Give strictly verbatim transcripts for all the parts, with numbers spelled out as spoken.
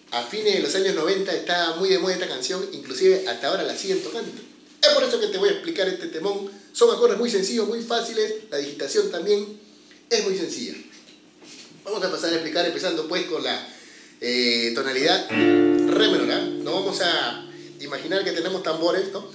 a fines de los años noventa estaba muy de moda esta canción, inclusive hasta ahora la siguen tocando. Es por eso que te voy a explicar este temón. Son acordes muy sencillos, muy fáciles, la digitación también es muy sencilla. Vamos a pasar a explicar empezando pues con la eh, tonalidad re menor, ¿eh? No vamos a imaginar que tenemos tambores, ¿no?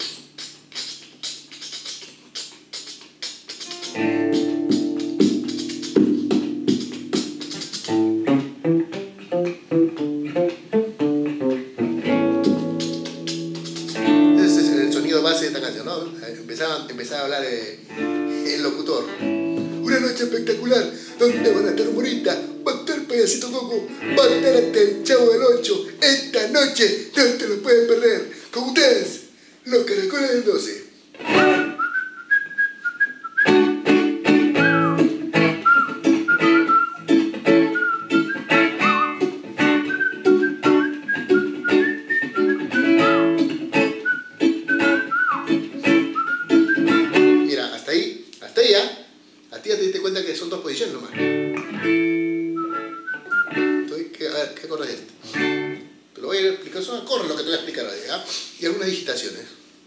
Ese es el sonido base de esta canción, ¿no? Empezaba, empezaba a hablar eh, el locutor. Una noche espectacular, donde van a estar humoritas, va a estar Payasito Coco, va a estar hasta el Chavo del Ocho. Esta noche no te lo pueden perder. Con ustedes, los Caracoles del doce. Mira, hasta ahí, hasta ahí ya. A ti ya te diste cuenta que son dos posiciones nomás. Entonces, ¿qué, a ver, ¿qué acorde es este? Te lo voy a explicar, son acordes lo que te voy a explicar ahora, ¿ya? Y algunas digitaciones.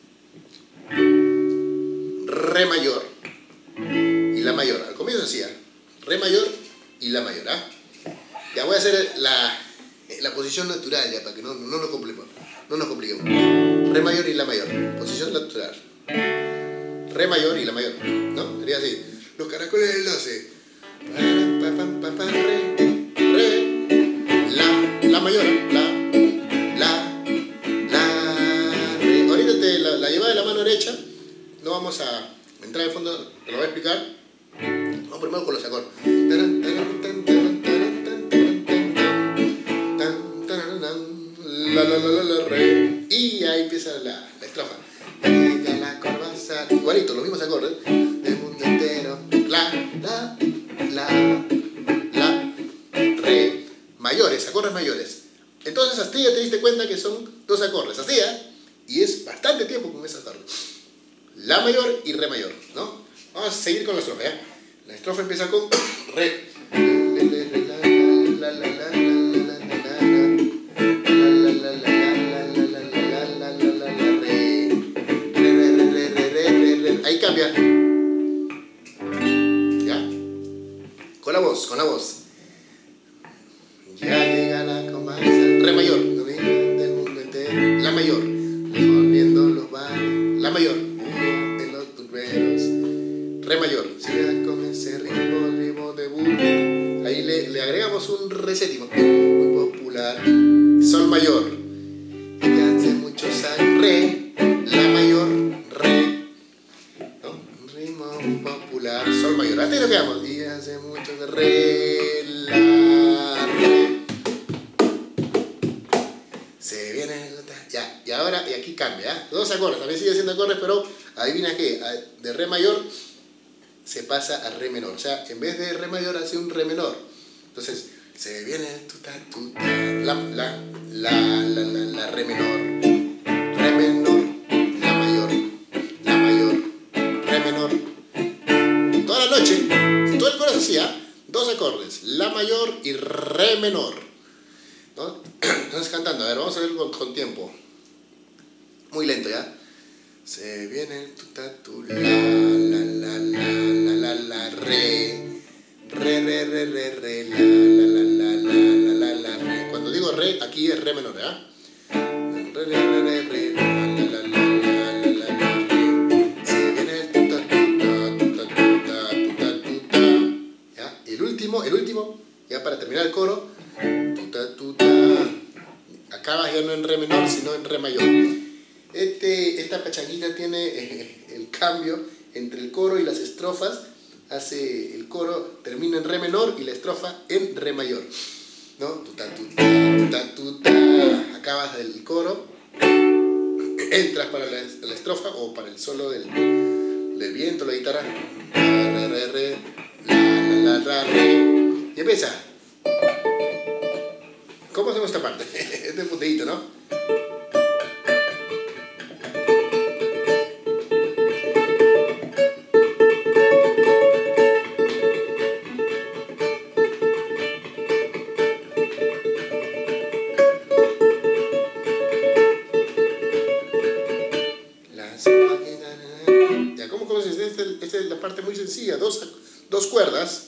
Re mayor y la mayor. Al comienzo decía re mayor y la mayor, ¿ah? Ya voy a hacer la, la posición natural, ya, para que no, no nos compliquemos. No nos compliquemos. Re mayor y la mayor. Posición natural. Re mayor y la mayor, ¿no? Sería así. Los Caracoles del doce. Re, re, la, la mayor, la, la, la, re. Ahorita te la, la lleva de la mano derecha. No vamos a entrar en fondo, te lo voy a explicar. Vamos primero con los acordes. La, la, la, la, la, re. Y ahí empieza la, la estrofa. La corbaza. Igualito, los mismos acordes. Del mundo entero. La, la, la, la, re. Mayores, acordes mayores. Entonces hasta ya te diste cuenta que son dos acordes. Así, ¿eh? Y es bastante tiempo con esos acordes. La mayor y re mayor, ¿no? Vamos a seguir con la estrofa, ¿eh? La estrofa empieza con re. Ahí cambia. ¿Ya? Con la voz, con la voz. Ya llega la comarca. Re mayor. Del mundo entero. La mayor. Recorriendo los bares. La mayor. En los turberos. Re mayor. Si ya con ese ritmo, ritmo de burro. Ahí le, le agregamos un re séptimo. Muy popular. Sol mayor. Ya hace muchos años. Re. La mayor. Re. Popular, sol mayor. Hasta ahí lo quedamos. Y hace mucho de re, la, re. Se viene. Ya, y ahora, y aquí cambia. ¿eh? Dos acordes, también sigue siendo acordes, pero adivina qué. De re mayor se pasa a re menor. O sea, en vez de re mayor hace un re menor. Entonces, se viene tuta, tuta, la, la, la, la, la, la re menor. Re menor. La mayor. La mayor. Re menor. Toda la noche, en todo el coro se hacía dos acordes, la mayor y re menor, ¿no? Entonces cantando, a ver, vamos a ver con, con tiempo, muy lento, ¿ya? Se viene el tutatu, la, la, la, la, la, la, la, re, re, re, re, re, re, la, la, la, la, la, la, la, re. Cuando digo re, aquí es re menor, ¿ya? Re, re, re, re, re, la, la, la, la. El último, ya para terminar el coro, tuta, tuta, acabas ya no en re menor, sino en re mayor. Este, esta pachanguita tiene eh, el cambio entre el coro y las estrofas, hace el coro, termina en re menor y la estrofa en re mayor, ¿no? Tuta, tuta, tuta, tuta, acabas del coro, entras para la, la estrofa o para el solo del, del viento, la guitarra, re, re, re, la, la, la, re. Y empieza. ¿Cómo hacemos esta parte? Este puntillito, ¿no? muy sencilla, dos, dos cuerdas.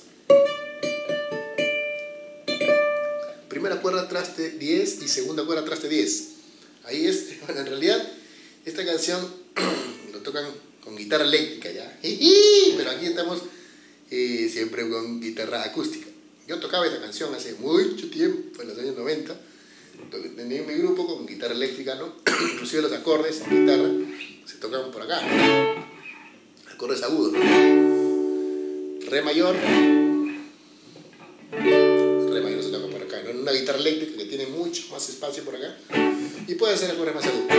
Primera cuerda, traste diez y segunda cuerda, traste diez. Ahí es, bueno, en realidad, esta canción lo tocan con guitarra eléctrica ya. Pero aquí estamos eh, siempre con guitarra acústica. Yo tocaba esta canción hace mucho tiempo, en los años noventa. Tenía mi grupo con guitarra eléctrica, ¿no? Inclusive los acordes en guitarra se tocaban por acá, ¿no? Acordes agudos, ¿no? Re mayor. Re mayor se toca por acá, ¿no? En una guitarra eléctrica que tiene mucho más espacio por acá. Y puede hacer acordes más agudos.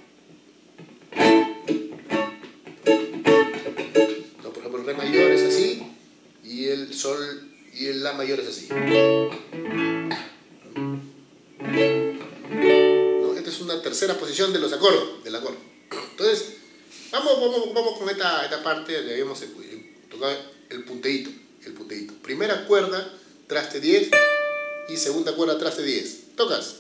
No, por ejemplo, el re mayor es así. Y el sol y el la mayor es así. Es una tercera posición de los acordes, del acorde. Entonces, vamos, vamos, vamos con esta, esta parte donde habíamos tocado el punteíto, el punteíto. Primera cuerda, traste diez y segunda cuerda, traste diez. Tocas.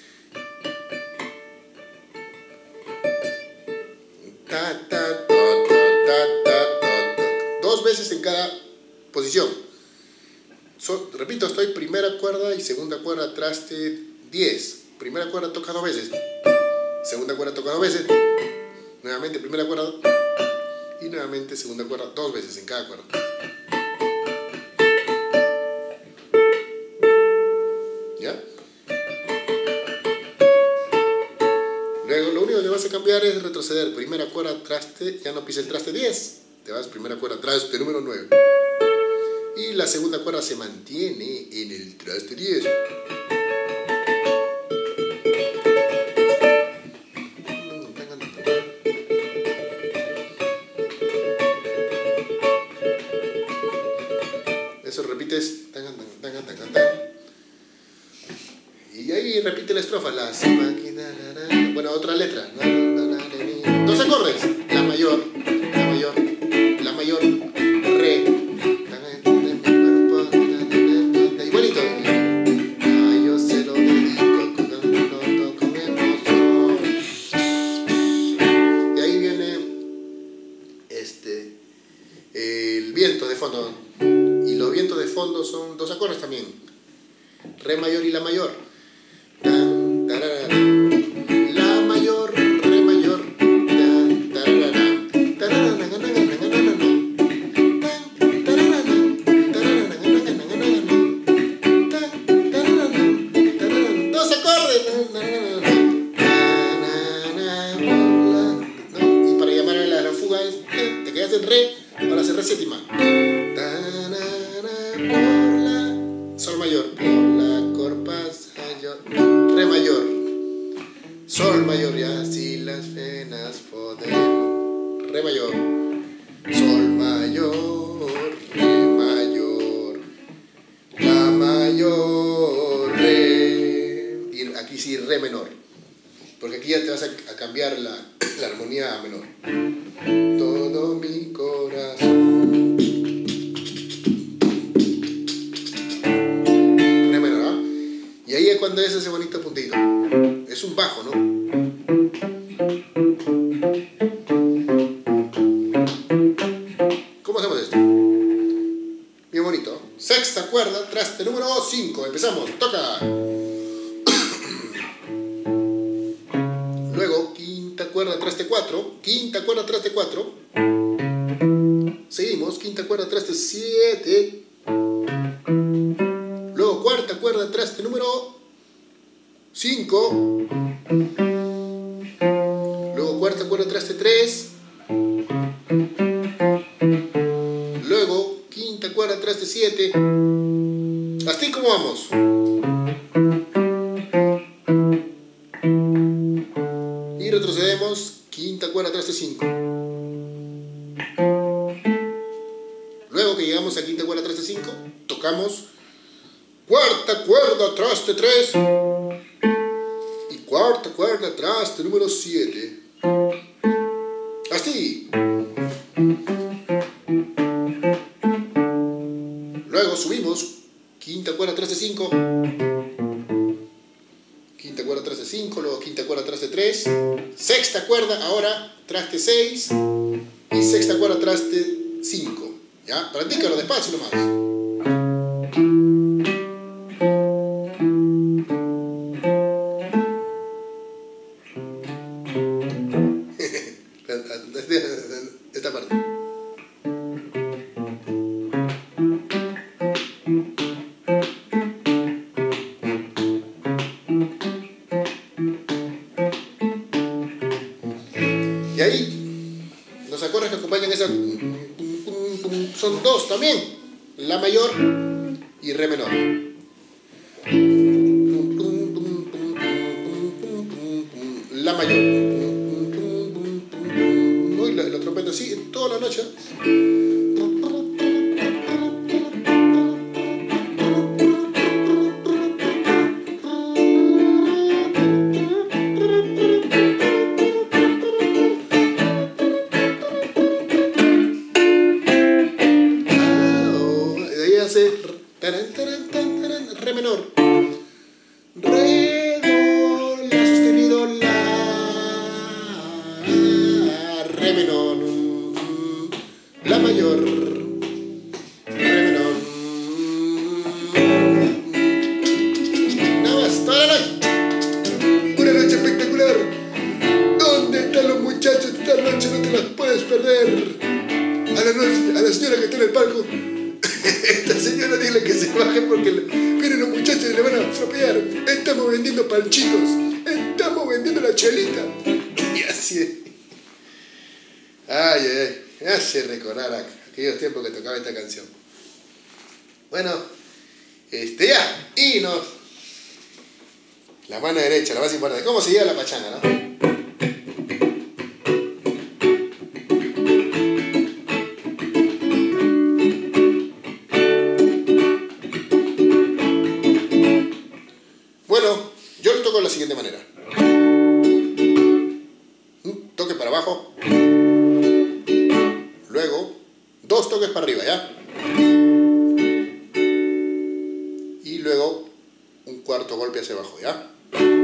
Ta, ta, ta, ta, ta, ta, ta. Dos veces en cada posición. So, repito, estoy primera cuerda y segunda cuerda, traste diez. Primera cuerda toca dos veces, segunda cuerda toca dos veces, nuevamente primera cuerda y nuevamente segunda cuerda dos veces en cada cuerda. ¿Ya? Luego lo único que vas a cambiar es retroceder. Primera cuerda, traste, ya no pisa el traste diez, te vas primera cuerda, traste número nueve. Y la segunda cuerda se mantiene en el traste diez. Eso repites, tan, tan, tan, tan, tan, tan. Y ahí repite la estrofa, la bueno, otra letra, dos acordes, la mayor, la mayor, la mayor, re, igualito. Ay, yo se lo dedico con emoción. Y ahí viene este el viento de fondo. Y los vientos de fondo son dos acordes también. Re mayor y la mayor. Tan, tararara. La mayor, re mayor. Tan, tararara. Tararara. Dos acordes. Y para llamar a la, la fuga te quedas en re para hacer re séptima. Sol mayor, por la corpasa mayor, re mayor, sol mayor, y así las penas podemos, re mayor, sol mayor, re mayor, la mayor, re, y aquí sí re menor, porque aquí ya te vas a, a cambiar la, la armonía a menor. Todo mi corazón. Y ahí es cuando es ese bonito puntito. Es un bajo, ¿no? ¿Cómo hacemos esto? Bien bonito. Sexta cuerda, traste número cinco. Empezamos. Toca. Luego, quinta cuerda, traste cuatro. Quinta cuerda, traste cuatro. Seguimos. Quinta cuerda, traste siete. Luego cuarta cuerda, traste número cinco. Luego cuarta cuerda, traste tres. Luego quinta cuerda, traste siete. Así como vamos. Y retrocedemos. Quinta cuerda, traste cinco. Luego que llegamos a quinta cuerda, traste cinco, tocamos cuarta cuerda, traste tres. Y cuarta cuerda, traste número siete. Así. Luego subimos. Quinta cuerda, traste cinco. Quinta cuerda, traste cinco. Luego quinta cuerda, traste tres. Sexta cuerda, ahora traste seis. Y sexta cuerda, traste cinco. ¿Ya? Practícalo despacio nomás. Esta parte. Y ahí, los acordes que acompañan esa son dos también, la mayor y re menor. La mayor. Y la, la trompeta así en toda la noche. Hace taran, taran, taran, taran, re menor, re, do, la sostenido, la, re menor, la mayor, re menor, nada más, toda la noche, una noche espectacular. ¿Dónde están los muchachos? Esta noche no te las puedes perder. A la, noche, a la señora que está en el palco, esta señora dile que se baje porque vienen los muchachos y le van a atropellar. Estamos vendiendo panchitos, estamos vendiendo la chelita. Y así. Ay, ay, me hace recordar a aquellos tiempos que tocaba esta canción. Bueno, este ya, y nos. La mano derecha, la más importante. ¿Cómo se lleva la pachanga, no? Bueno, yo lo toco de la siguiente manera. Un toque para abajo. Luego, dos toques para arriba, ¿ya? Y luego, un cuarto golpe hacia abajo, ¿ya?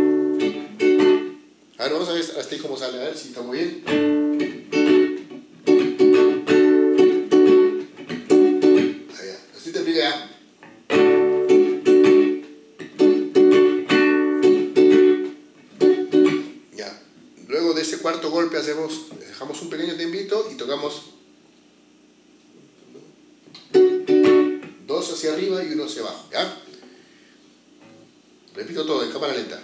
A ver, vamos a ver hasta ahí cómo sale, a ver si está muy bien. Ahí ya, así te explica ya. Luego de ese cuarto golpe hacemos, dejamos un pequeño tiempito y tocamos dos hacia arriba y uno hacia abajo, ¿ya? Repito todo en cámara lenta.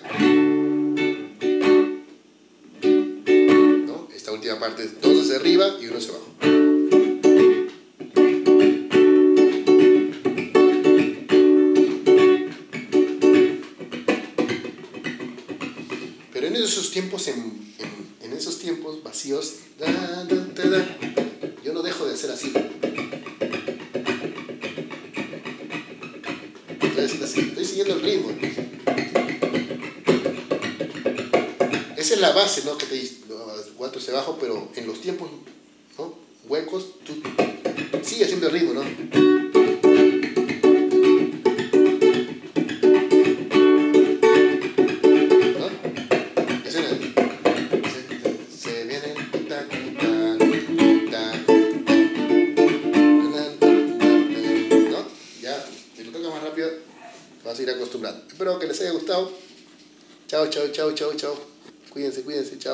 ¿No? Esta última parte es dos hacia arriba y uno hacia abajo. Pero en esos tiempos, en, en, en esos tiempos vacíos, da, da, da, da, yo no dejo de hacer así. Estoy haciendo así, estoy siguiendo el ritmo. Esa es la base, ¿no? Que te dice, cuatro hacia abajo, pero en los tiempos, ¿no? Huecos, tú sigues haciendo el ritmo, ¿no? Vas a ir acostumbrando. Espero que les haya gustado. Chao, chao, chao, chao, chao. Cuídense, cuídense, chao.